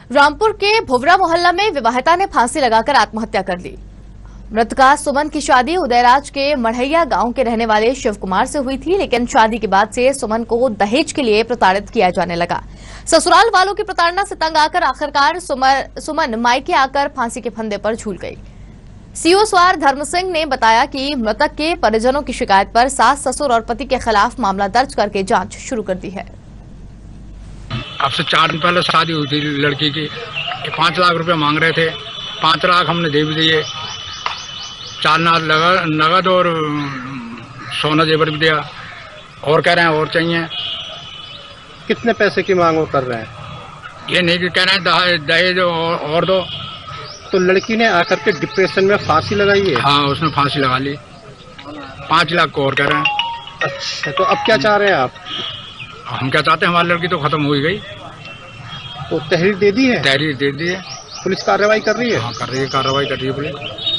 रामपुर के भुवरा मोहल्ला में विवाहिता ने फांसी लगाकर आत्महत्या कर ली। मृतका सुमन की शादी उदयराज के मढ़ैया गांव के रहने वाले शिव कुमार से हुई थी, लेकिन शादी के बाद से सुमन को दहेज के लिए प्रताड़ित किया जाने लगा। ससुराल वालों की प्रताड़ना से तंग आकर आखिरकार सुमन मायके आकर फांसी के फंदे पर झूल गई। सीओ स्वार धर्म सिंह ने बताया कि मृतक के परिजनों की शिकायत पर सास, ससुर और पति के खिलाफ मामला दर्ज करके जांच शुरू कर दी है। अब से 4 दिन पहले शादी हुई थी लड़की की। 5 लाख रुपए मांग रहे थे। 5 लाख हमने दे भी दिए। 4 लाख नगद और सोना जेवर भी दिया और कह रहे हैं और चाहिए। कितने पैसे की मांग वो कर रहे हैं? ये नहीं कि कह रहे हैं दहेज और दो। तो लड़की ने आकर के डिप्रेशन में फांसी लगाई है? हाँ, उसने फांसी लगा ली। 5 लाख को और कह रहे हैं। अच्छा, तो अब क्या चाह रहे हैं आप? हम क्या चाहते हैं, हमारी लड़की तो खत्म हो ही गई। तो तहरीर दे दी है? तहरीर दे दी है। पुलिस कार्रवाई कर रही है? हाँ, कर रही है, कार्रवाई कर रही है पुलिस।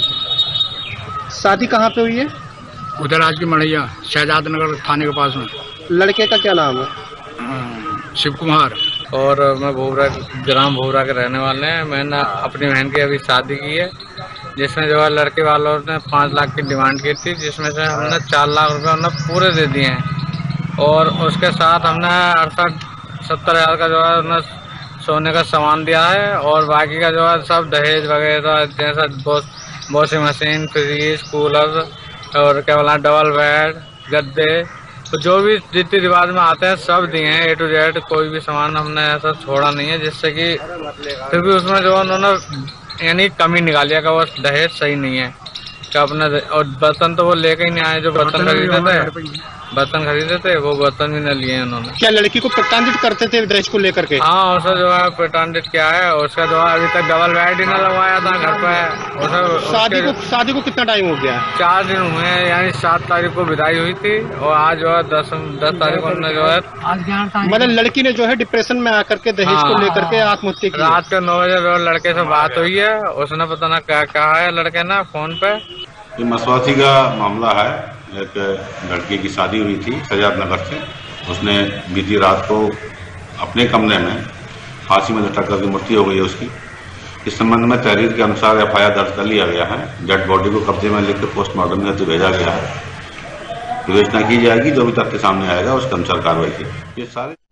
शादी कहाँ पे हुई है? उदयराज की मढ़ैया, शहजाद नगर थाने के पास में। लड़के का क्या नाम है? शिव कुमार। और मैं ग्राम भुवरा के रहने वाले हैं। मैंने अपनी बहन की अभी शादी की है, जिसमें जो है लड़के वालों ने 5 लाख की डिमांड की थी, जिसमें से हमने 4 लाख रुपए उन्हें पूरे दे दिए हैं। और उसके साथ हमने 68-70 हज़ार का जो है उन्हें सोने का सामान दिया है। और बाकी का जो है सब दहेज वगैरह, जैसा वॉशिंग मशीन, फ्रिज, कूलर और क्या बोला डबल बेड, गद्दे, तो जो भी रीति रिवाज में आते हैं सब दिए हैं। A to Z कोई भी सामान हमने ऐसा छोड़ा नहीं है, जिससे कि फिर भी उसमें जो उन्होंने यानी कमी निकालिया का वो दहेज सही नहीं है क्या अपना। और बर्तन तो वो लेके ही नहीं आए, जो बर्तन खरीदे थे वो बर्तन भी न लिए उन्होंने। क्या लड़की को प्रताड़ित करते थे दहेज को लेकर के? हाँ, उसे जो है प्रताड़ित किया है। उसका जो है अभी तक डबल बेड ही न लगवाया था घर पे। शादी को कितना टाइम हो गया? 4 दिन हुए हैं, यानी 7 तारीख को विदाई हुई थी और आज जो है 10 तारीख को जो है मतलब लड़की ने जो है डिप्रेशन में आकर के दहेज को लेकर के आत्महत्या की। रात के 9 बजे लड़के से बात हुई है, उसने पता ना क्या कहा है लड़के ने फोन पे। ये मसवासी का मामला है। एक लड़की की शादी हुई थी शहजाद नगर से। उसने बीती रात को अपने कमरे में फांसी में लटक करके मृत्यु हो गई है उसकी। इस संबंध में तहरीर के अनुसार FIR दर्ज कर लिया गया है। डेड बॉडी को कब्जे में लेकर पोस्टमार्टम हेतु भेजा गया है। विवेचना की जाएगी, जो भी तथ्य सामने आएगा उसके अनुसार कार्रवाई की। ये सारे